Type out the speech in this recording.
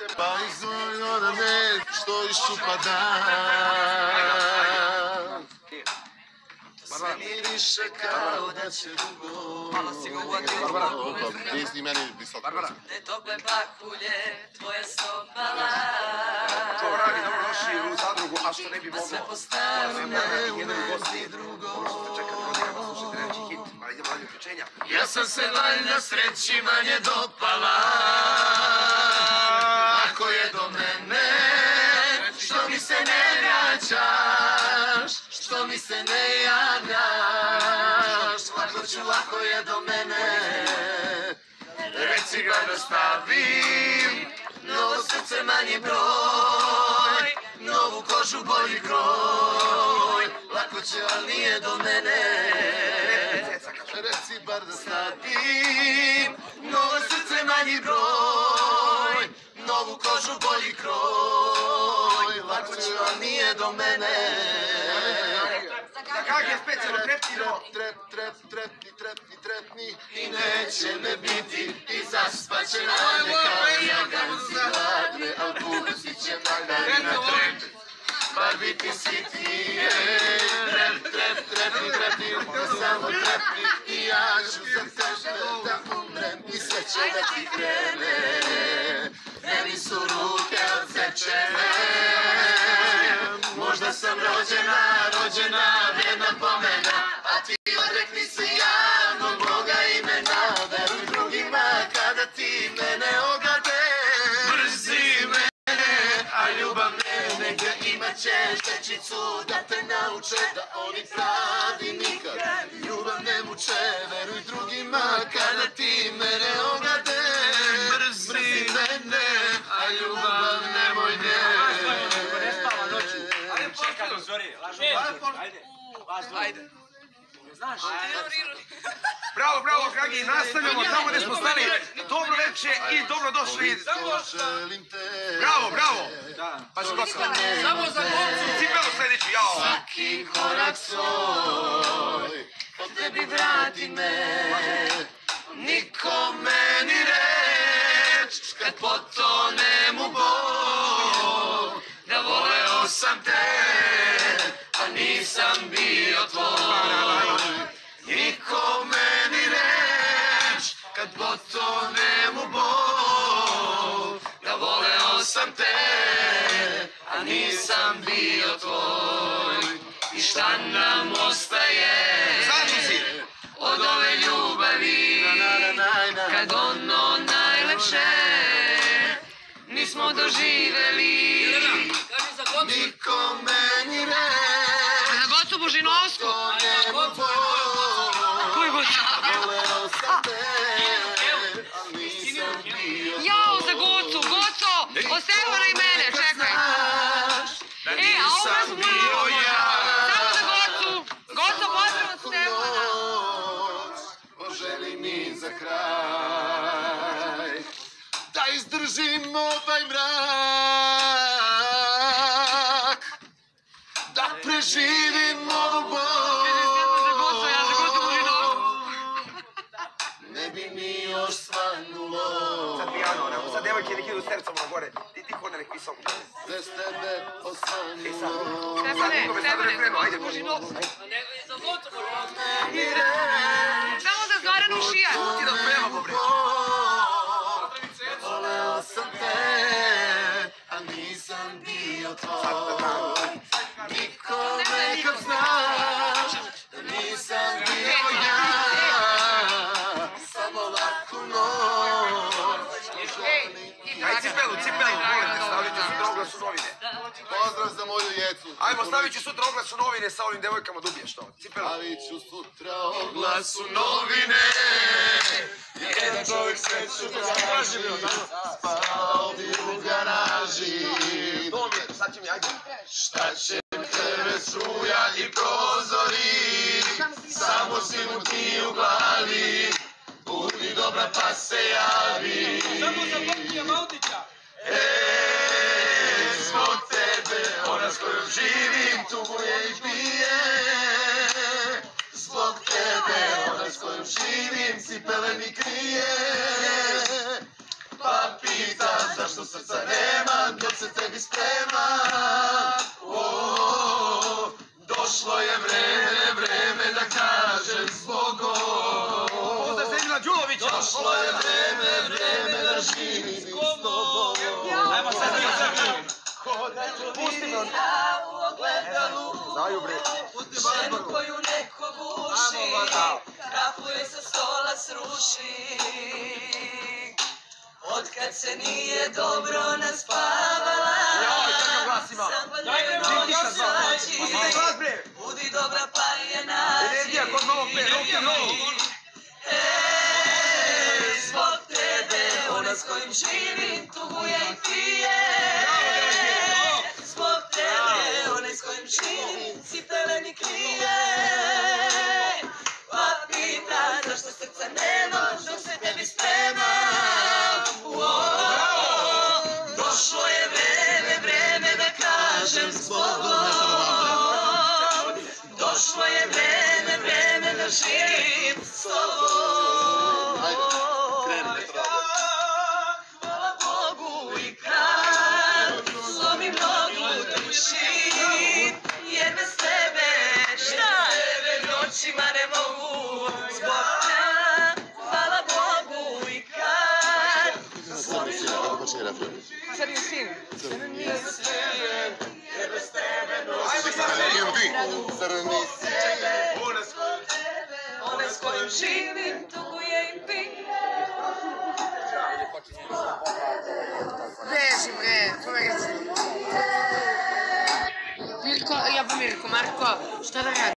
Pa izvojno da me što iščupa dan. Sve miriše kao da će dugo. Barbara, ti meni visoko. Barbara. Ne tople bakulje, tvoje stopala. Dobro radi, dobro došli u zadrugu, a što ne bi moglo. Sve po starom ne uvezi drugo. Možete čekati godinama, slušajte reći hit, ali idemo radi uključenja. Ja sam se valjda sreći manje dopala. Ako je do mene, što mi se ne vraćaš, što mi se ne javljaš. Ako ću, ako je do mene, reci ga da stavim novo srce, manji broj, novu kožu, bolji kroj. Lako će, ali nije do mene. Reci bar da stavim novo srce, manji broj, novu kožu, bolji kroj. Lako će, ali nije do mene. Za kak je specijalno treptino? Trepni i neće me biti i zaspaće rane kao jaganci hladne, al buzi će magari na trep, bar biti sitnije. Trepni, samo trepni i ja ću za tebe da umrem i sve će da ti krene. Meni su ruke odsečene, možda sam rođena, vjerna pomena, a ti odrekni se javno moga imena. Veruj drugima kada ti mene ogade. Mrzi mene, a ljubav ne, negdje imat ćeš tečicu da te nauče da oni pravi nikad ljubav ne muče. Veruj drugima kada ti mene ogade. Mrzi mene, a ljubav nemoj ne. Čekaj do zori, lažu ajde. Znaš? Bravo, dragi, nastavljamo tamo gdje smo stali. Dobro večer i dobro došli. Bravo. Pa što sam? Samo za koncu. Cipelo sljedeći, jao. Svaki korak svoj, po tebi vrati me. Nikome ni reč, kad potonem u bol. Da voleo sam te, a nisam bio tvoj. Nikome ni reč, kad potonem u bol. Da voleo sam te, a nisam bio tvoj. I šta nam ostaje od ove ljubavi, kad ono najlepše nismo doživeli. Nikome ni reč, Za Gocu Božinovsku. Koji Gocu? Jao, za Gocu, od Stefana i mene, čekaj. A ovo su moja samo za Gocu. Goco, pozdrav od Stefana. Poželi mi za kraj da izdržim ovaj mrak, da preživim ovu bol. Ne bi mi još svanulo. Sad pijano, sad devojke nek idu s tercom na gore. Ti hodne nek pisao. Bez tebe osvanulo. Stefane, Ajde, Božinovsku. Za Gocu Božinovsku. Samo za Zoranu Šija. Ti da pevamo, bre. Voleo sam te, a nisam bio tvoj. Nikome kad znaš da nisam bio ja. Samo laku noć. Aj, cipelu, molim te, stavit ću sutra oglas u novine. Pozdrav za moju djecu. Ajmo, stavit ću sutra oglas u novine sa ovim devojkama da ubiješ to. Cipelu. Stavit ću sutra oglas u novine. Jedan čovjek sreću traži, spao bi u garaži. Sad će mi, ajde. Šta će tebe struja i prozori, samo si mu ti u glavi, budi dobra pa se javi. Samo za Bokija Maltića. Zbog tebe, ona s kojom živim, tuguje i pije. Zbog tebe, ona s kojom živim, cipele mi krije. Pa pita zašto srca srca nemam, dok se tebi spremam. Došlo je vreme da kažem zbogom. Pozdrav za Emila Đulovića. Došlo je vreme da živim s tobom. Ajmo sad da izražimo. Pusti me. U ogledalu, Znaju bre. ženu koju neko guši, kafu joj sa stola sruši. Otkad se nije dobro naspavala, sam valjeno noćači. Glas bre. Budi dobra pa je nađi. Energija kod novog bre. Zbog tebe, ona s kojim živim, tuguje i pije. Zbog tebe, ona s kojim živim, cipele mi krije. Pa pita, zašto srca nemam, dok se tebi spremam. Došlo je vreme da kažem zbogom. Došlo je vreme da živim s tobom. Hvala Bogu i kad slomim nogu dušim, jer bez tebe noćima ne mogu zbog tja. Hvala Bogu i kad slomim nogu dušim, jer bez tebe noćima ne mogu zbog tebe. One s kojim živim, tuguje i pije. Beži bre, pomeri se. Mirko, Marko, šta da radim?